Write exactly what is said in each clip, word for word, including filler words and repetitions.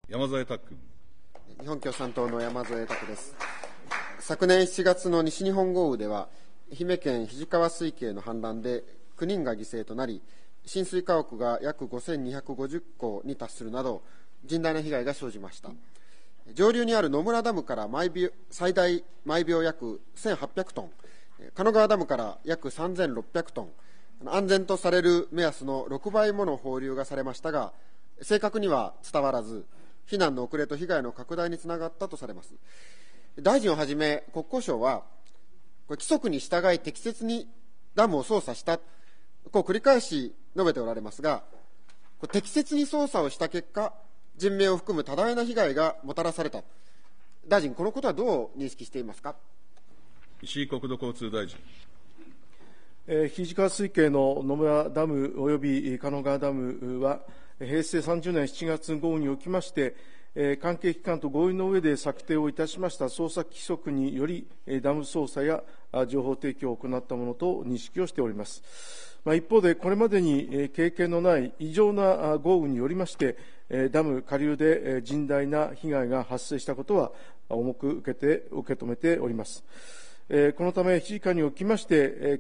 山添拓君。 日本共産党の山添拓です。昨年しちがつの西日本豪雨では、愛媛県肱川水系の氾濫できゅうにんが犠牲となり、浸水家屋が約ごせんにひゃくごじゅっこに達するなど、甚大な被害が生じました。上流にある野村ダムから毎秒最大毎秒約せんはっぴゃくトン、鹿野川ダムから約さんぜんろっぴゃくトン、安全とされる目安のろくばいもの放流がされましたが、正確には伝わらず、避難の遅れと被害の拡大につながったとされます。大臣をはじめ国交省は、これ規則に従い適切にダムを操作した、こう繰り返し述べておられますが、これ適切に操作をした結果、人命を含む多大な被害がもたらされた。大臣、このことはどう認識していますか。 石井国土交通大臣。 えー、肱川水系の野村ダムおよび鹿野川ダムは、へいせいさんじゅうねんしちがつ豪雨におきまして、えー、関係機関と合意の上で策定をいたしました操作規則により、ダム操作や情報提供を行ったものと認識をしております。まあ、一方で、これまでに経験のない異常な豪雨によりまして、ダム下流で甚大な被害が発生したことは重く受けて、受け止めております。このため、肱川におきまして、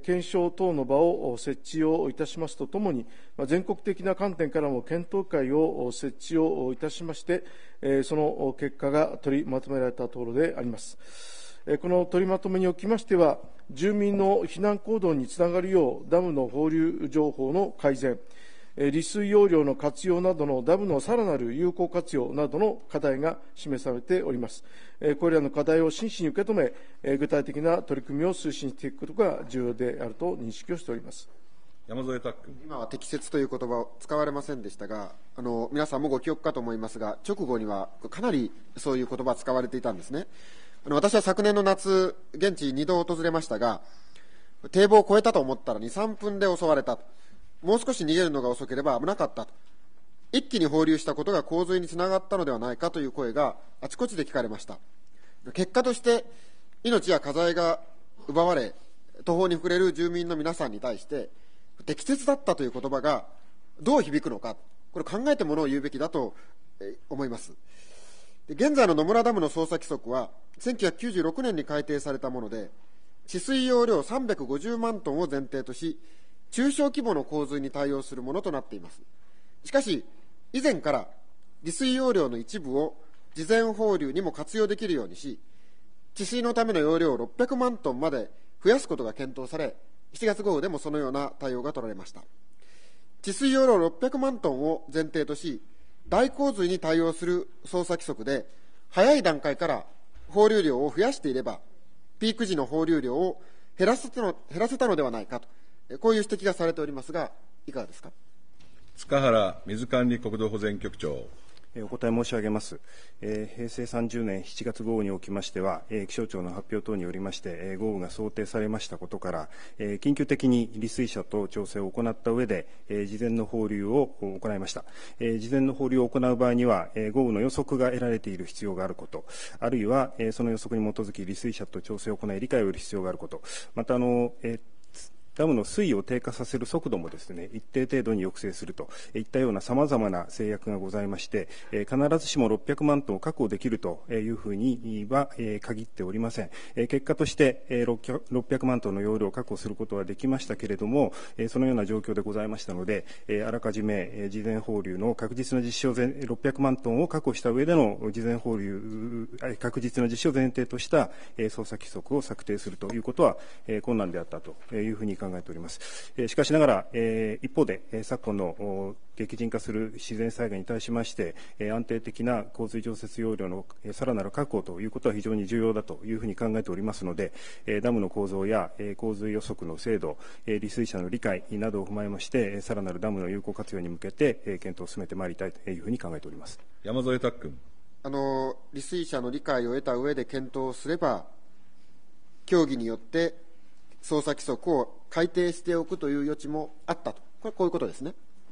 検証等の場を設置をいたしますとともに、全国的な観点からも検討会を設置をいたしまして、その結果が取りまとめられたところであります。この取りまとめにおきましては、住民の避難行動につながるよう、ダムの放流情報の改善、利水容量の活用などのダムのさらなる有効活用などの課題が示されております。これらの課題を真摯に受け止め、具体的な取り組みを推進していくことが重要であると認識をしております。 山添拓君。 今は適切という言葉を使われませんでしたが、あの皆さんもご記憶かと思いますが、直後にはかなりそういう言葉が使われていたんですね。あの私は昨年の夏、現地にど訪れましたが、堤防を越えたと思ったらに、さんぷんで襲われたと。もう少し逃げるのが遅ければ危なかったと。一気に放流したことが洪水につながったのではないかという声があちこちで聞かれました。結果として命や家財が奪われ、途方に暮れる住民の皆さんに対して適切だったという言葉がどう響くのか、これ考えてものを言うべきだと思います。現在の野村ダムの操作規則はせんきゅうひゃくきゅうじゅうろくねんに改定されたもので、治水容量さんびゃくごじゅうまんトンを前提とし、中小規模の洪水に対応するものとなっています。しかし、以前から利水容量の一部を事前放流にも活用できるようにし、治水のための容量をろっぴゃくまんトンまで増やすことが検討され、しちがつ豪雨でもそのような対応が取られました。治水容量ろっぴゃくまんトンを前提とし、大洪水に対応する操作規則で、早い段階から放流量を増やしていれば、ピーク時の放流量を減らせたの、減らせたのではないかと、こういう指摘がされておりますが、いかがですか。 塚原水管理国土保全局長。 お答え申し上げます。えー、へいせいさんじゅうねんしちがつ豪雨におきましては、えー、気象庁の発表等によりまして、えー、豪雨が想定されましたことから、えー、緊急的に利水車と調整を行った上で、えー、事前の放流を行いました。えー、事前の放流を行う場合には、えー、豪雨の予測が得られている必要があること、あるいは、えー、その予測に基づき利水車と調整を行い理解を得る必要があること、またあの、えーダムの水位を低下させる速度もですね、一定程度に抑制するといったようなさまざまな制約がございまして、えー、必ずしもろっぴゃくまんトンを確保できるというふうには、えー、限っておりません。えー、結果として、えー、ろっぴゃくまんトンの容量を確保することはできましたけれども、えー、そのような状況でございましたので、えー、あらかじめ、えー、事前放流の確実な実施を前ろっぴゃくまんトンを確保した上での事前放流、確実な実施を前提とした、えー、操作規則を策定するということは、えー、困難であったというふうに考えております。しかしながら、えー、一方で、昨今の激甚化する自然災害に対しまして、安定的な洪水常設容量のさらなる確保ということは非常に重要だというふうに考えておりますので、ダムの構造や洪水予測の精度、利水者の理解などを踏まえまして、さらなるダムの有効活用に向けて検討を進めてまいりたいというふうに考えております。 山添拓君。 あの利水者の理解を得た上で検討すれば、協議によって操作規則を改定しておくという余地もあったと、これこういうことですね。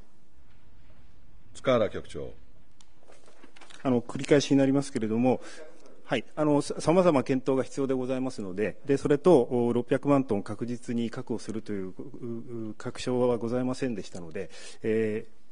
塚原局長。 あの繰り返しになりますけれども、はい、あのさまざま検討が必要でございますので、でそれとろっぴゃくまんトン確実に確保するという確証はございませんでしたので、えー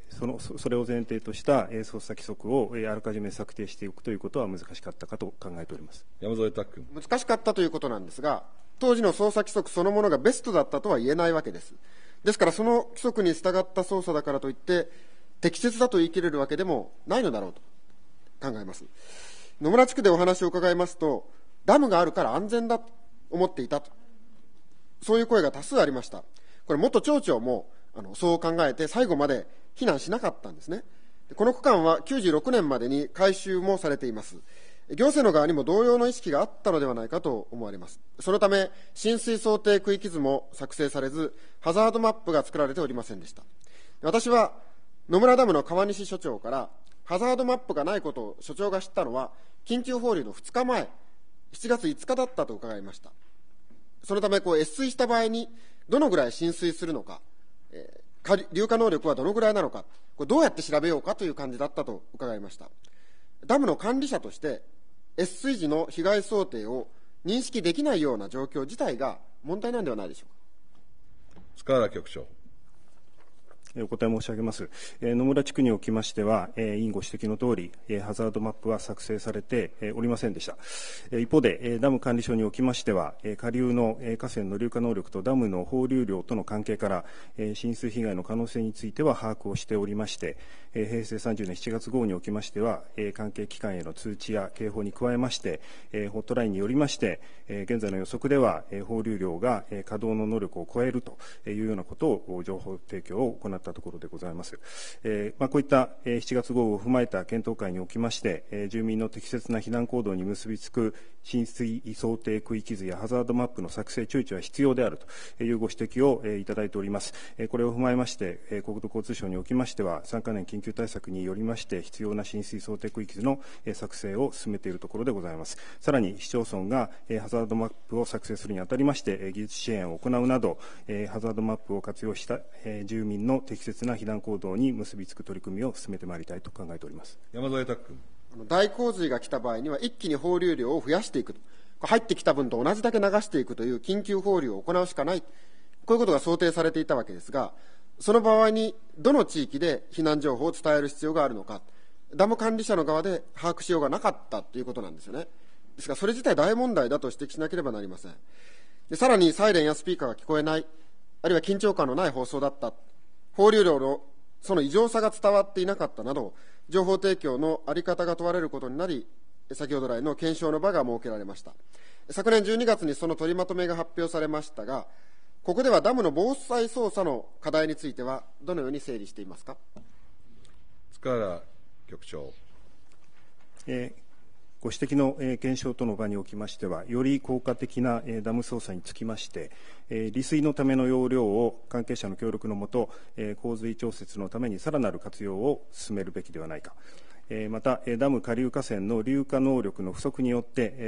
そのそれを前提とした操作規則をあらかじめ策定していくということは難しかったかと考えております。 山添拓君。 難しかったということなんですが、当時の操作規則そのものがベストだったとは言えないわけです。ですから、その規則に従った操作だからといって、適切だと言い切れるわけでもないのだろうと考えます。野村地区でお話を伺いますと、ダムがあるから安全だと思っていたと、そういう声が多数ありました。これ、元町長もあのそう考えて、最後まで避難しなかったんですね。この区間はきゅうじゅうろくねんまでに改修もされています。行政の側にも同様の意識があったのではないかと思われます。そのため、浸水想定区域図も作成されず、ハザードマップが作られておりませんでした。私は野村ダムの川西所長から、ハザードマップがないことを所長が知ったのは、緊急放流のふつかまえ、しちがついつかだったと伺いました。そのため、こう越水した場合に、どのぐらい浸水するのか、えー流下能力はどのぐらいなのか、これどうやって調べようかという感じだったと伺いました。ダムの管理者として、越水時の被害想定を認識できないような状況自体が問題なんではないでしょうか。 塚原局長。 お答え申し上げます。野村地区におきましては、委員ご指摘のとおり、ハザードマップは作成されておりませんでした。一方で、ダム管理所におきましては、下流の河川の流下能力とダムの放流量との関係から、浸水被害の可能性については把握をしておりまして、平成さんじゅうねんしちがつごうにおきましては、関係機関への通知や警報に加えまして、ホットラインによりまして、現在の予測では、放流量が稼働の能力を超えるというようなことを情報提供を行ってところでございます。えーまあ、こういった、えー、しちがつ豪雨を踏まえた検討会におきまして、えー、住民の適切な避難行動に結びつく浸水想定区域図やハザードマップの作成周知は必要であるというご指摘を、えー、いただいております。えー、これを踏まえまして、えー、国土交通省におきましては、さんかねん緊急対策によりまして必要な浸水想定区域図の、えー、作成を進めているところでございます。さらに市町村が、えー、ハザードマップを作成するにあたりまして、えー、技術支援を行うなど、えー、ハザードマップを活用した、えー、住民の適切な避難行動に結びつく取り組みを進めてまいりたいと考えております。 山添拓君。 大洪水が来た場合には一気に放流量を増やしていくと、入ってきた分と同じだけ流していくという緊急放流を行うしかない、こういうことが想定されていたわけですが、その場合にどの地域で避難情報を伝える必要があるのか、ダム管理者の側で把握しようがなかったということなんですよね。ですからそれ自体大問題だと指摘しなければなりません。でさらにサイレンやスピーカーが聞こえない、あるいは緊張感のない放送だった、放流量のその異常さが伝わっていなかったなど、情報提供の在り方が問われることになり、先ほど来の検証の場が設けられました。昨年じゅうにがつにその取りまとめが発表されましたが、ここではダムの防災操作の課題についてはどのように整理していますか。 塚原局長。 えーご指摘の検証との場におきましては、より効果的なダム操作につきまして、利水のための容量を関係者の協力のもと、洪水調節のためにさらなる活用を進めるべきではないか。また、ダム下流河川の流下能力の不足によって、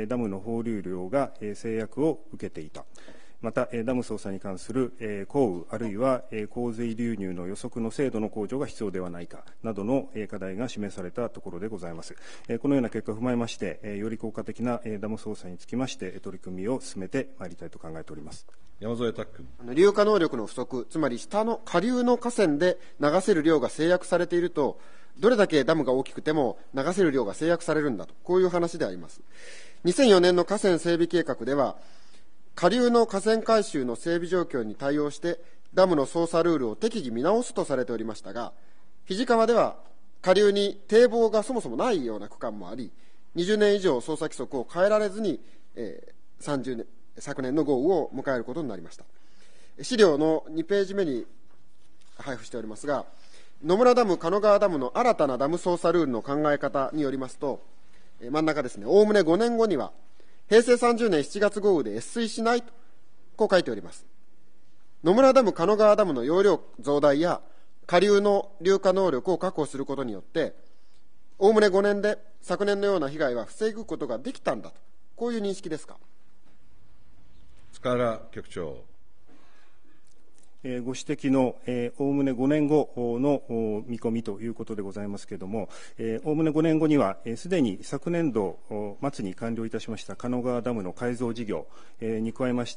ダムの放流量が制約を受けていた。また、ダム操作に関する降雨、あるいは洪水流入の予測の精度の向上が必要ではないかなどの課題が示されたところでございます。このような結果を踏まえまして、より効果的なダム操作につきまして、取り組みを進めてまいりたいと考えております。 山添拓君。 流下能力の不足、つまり下の下流の河川で流せる量が制約されていると、どれだけダムが大きくても流せる量が制約されるんだと、こういう話であります。にせんよねんの河川整備計画では、下流の河川改修の整備状況に対応してダムの操作ルールを適宜見直すとされておりましたが、肱川では下流に堤防がそもそもないような区間もあり、にじゅうねん以上操作規則を変えられずに、えー、さんじゅうねん昨年の豪雨を迎えることになりました。資料のにページ目に配布しておりますが、野村ダム、鹿野川ダムの新たなダム操作ルールの考え方によりますと、真ん中ですね、おおむねごねんごには平成さんじゅうねんしちがつ豪雨で越水しないと、こう書いております。野村ダム、鹿野川ダムの容量増大や下流の流下能力を確保することによって、おおむねごねんで昨年のような被害は防ぐことができたんだと、こういう認識ですか。 塚原局長。 えー、ご指摘のおおむねごねんごの見込みということでございますけれども、おおむねごねんごには、すでに昨年度末に完了いたしました狩野川ダムの改造事業に加えまして、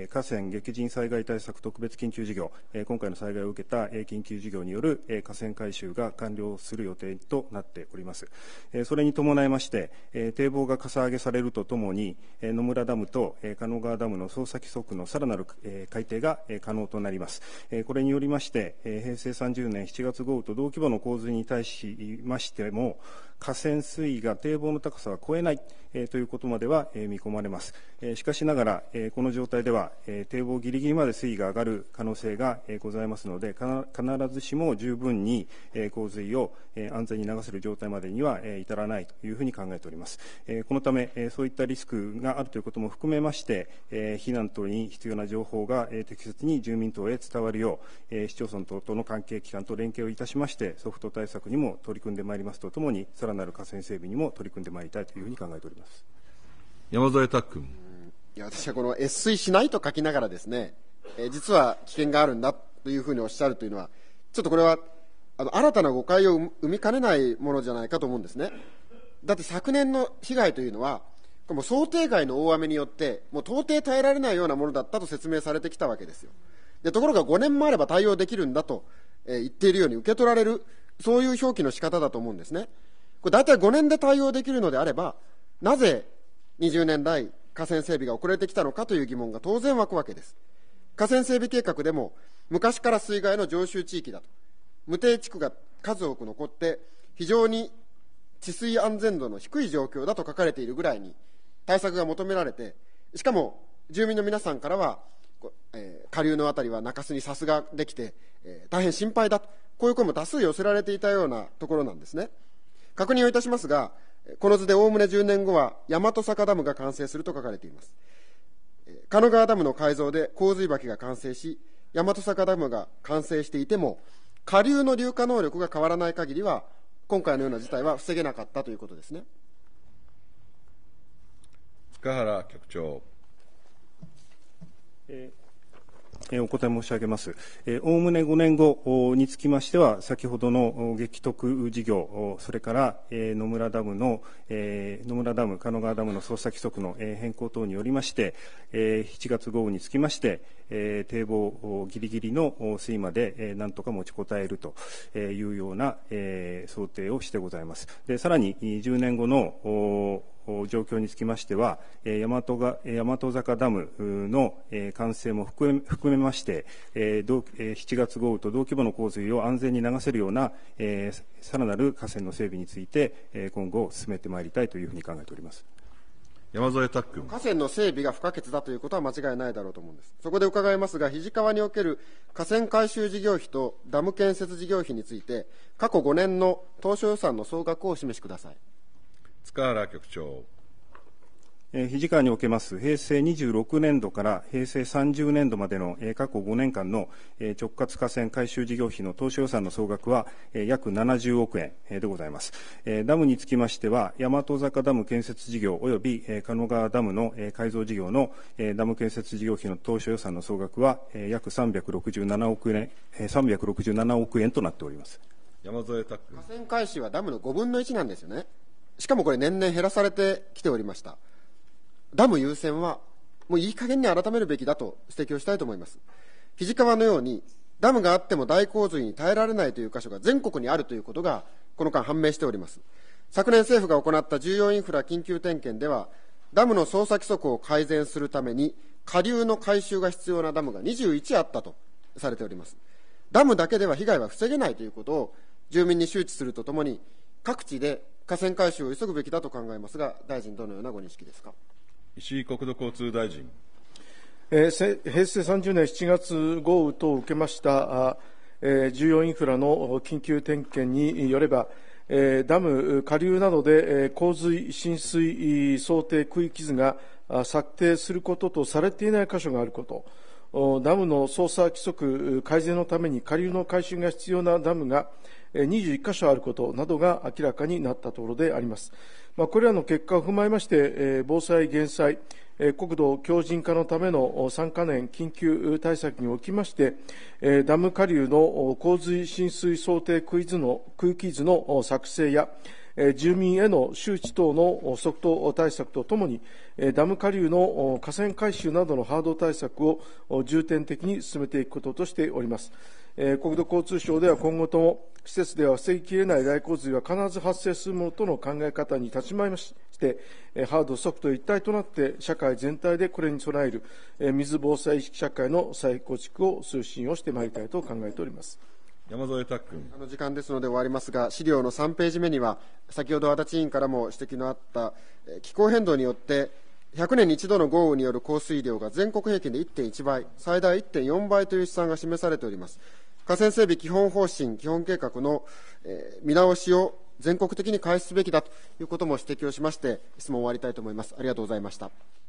河川激甚災害対策特別緊急事業、今回の災害を受けた緊急事業による河川改修が完了する予定となっております。それに伴いまして、堤防がかさ上げされるとともに、野村ダムと狩野川ダムの操作規則のさらなる改定が可能となります。これによりまして、平成さんじゅうねんしちがつ豪雨と同規模の洪水に対しましても、河川水位が堤防の高さは超えないということまでは見込まれます。しかしながら、この状態では堤防ギリギリまで水位が上がる可能性がございますので、必ずしも十分に洪水を安全に流せる状態までには至らないというふうに考えております。このため、そういったリスクがあるということも含めまして、避難等に必要な情報が適切に住民等へ伝わるよう、市町村等々の関係機関と連携をいたしまして、ソフト対策にも取り組んでまいりますとともに、さらなる河川整備にも取り組んでまいりたいというふうに考えております。 山添拓君。 いや、私はこの越水しないと書きながらですね、えー、実は危険があるんだというふうにおっしゃるというのは、ちょっとこれはあの新たな誤解を生みかねないものじゃないかと思うんですね。だって昨年の被害というのは、もう想定外の大雨によって、もう到底耐えられないようなものだったと説明されてきたわけですよ。でところがごねんもあれば対応できるんだと、えー、言っているように受け取られる、そういう表記の仕方だと思うんですね。これ大体ごねんで対応できるのであれば、なぜにじゅうねんだい河川整備が遅れてきたのかという疑問が当然湧くわけです。河川整備計画でも昔から水害の常習地域だと、無堤地区が数多く残って非常に治水安全度の低い状況だと書かれているぐらいに対策が求められて、しかも住民の皆さんからは、えー、下流のあたりは中州にさすができて、えー、大変心配だと、こういう声も多数寄せられていたようなところなんですね。確認をいたしますが、この図でおおむねじゅうねんごは大和坂ダムが完成すると書かれています。狩野川ダムの改造で洪水橋が完成し、大和坂ダムが完成していても、下流の流下能力が変わらない限りは、今回のような事態は防げなかったということですね。 塚原局長。 えーお答え申し上げます。おおむねごねんごにつきましては、先ほどの激特事業、それから野村ダムの、野村ダム、狩野川ダムの操作規則の変更等によりまして、しちがつ豪雨につきまして、堤防ギリギリの水位までなんとか持ちこたえるというような想定をしてございます。で、さらにじゅうねんごの状況につきましては、大和が大和坂ダムの完成も含め、含めまして、しちがつ豪雨と同規模の洪水を安全に流せるようなさらなる河川の整備について、今後進めてまいりたいというふうに考えております。 山添拓君。 河川の整備が不可欠だということは間違いないだろうと思うんです。そこで伺いますが、肱川における河川改修事業費とダム建設事業費について、過去ごねんの当初予算の総額をお示しください。 塚原局長。 肱川におけます平成にじゅうろくねんどから平成さんじゅうねんどまでの過去ごねんかんの直轄河川改修事業費の当初予算の総額は約ななじゅうおくえんでございます。ダムにつきましては、大和坂ダム建設事業及び狩野川ダムの改造事業のダム建設事業費の当初予算の総額は約さんびゃくろくじゅうななおくえん、さんびゃくろくじゅうななおくえんとなっております。 山添拓君。 河川改修はダムのごぶんのいちなんですよね。しかもこれ年々減らされてきておりました。ダム優先はもういい加減に改めるべきだと指摘をしたいと思います。肱川のようにダムがあっても大洪水に耐えられないという箇所が全国にあるということがこの間判明しております。昨年政府が行った重要インフラ緊急点検では、ダムの操作規則を改善するために下流の改修が必要なダムがにじゅういちあったとされております。ダムだけでは被害は防げないということを住民に周知するとともに、各地で河川改修を急ぐべきだと考えますが、大臣どのようなご認識ですか。 石井国土交通大臣。 えー、平成さんじゅうねんしちがつ豪雨等を受けました、えー、重要インフラの緊急点検によれば、えー、ダム下流などで、えー、洪水浸水想定区域図が策定することとされていない箇所があること、ダムの操作規則改善のために下流の改修が必要なダムがにじゅういっかしょあることなどが明らかになったところであります。まあ、これらの結果を踏まえまして、防災・減災、国土強靭化のためのさんかねん緊急対策におきまして、ダム下流の洪水浸水想定区域図の区域図の作成や、住民への周知等の即答対策とともに、ダム下流の河川改修などのハード対策を重点的に進めていくこととしております。国土交通省では今後とも、施設では防ぎきれない大洪水は必ず発生するものとの考え方に立ち回りまして、ハード、ソフト一体となって、社会全体でこれに備える水防災意識社会の再構築を推進をしてまいりたいと考えております。 山添拓君。 あの時間ですので終わりますが、資料のさんページ目には、先ほど足立委員からも指摘のあった気候変動によってひゃくねんに一度の豪雨による降水量が全国平均で いってんいちばい、最大 いってんよんばいという試算が示されております。河川整備基本方針、基本計画の、えー、見直しを全国的に開始すべきだということも指摘をしまして、質問を終わりたいと思います。ありがとうございました。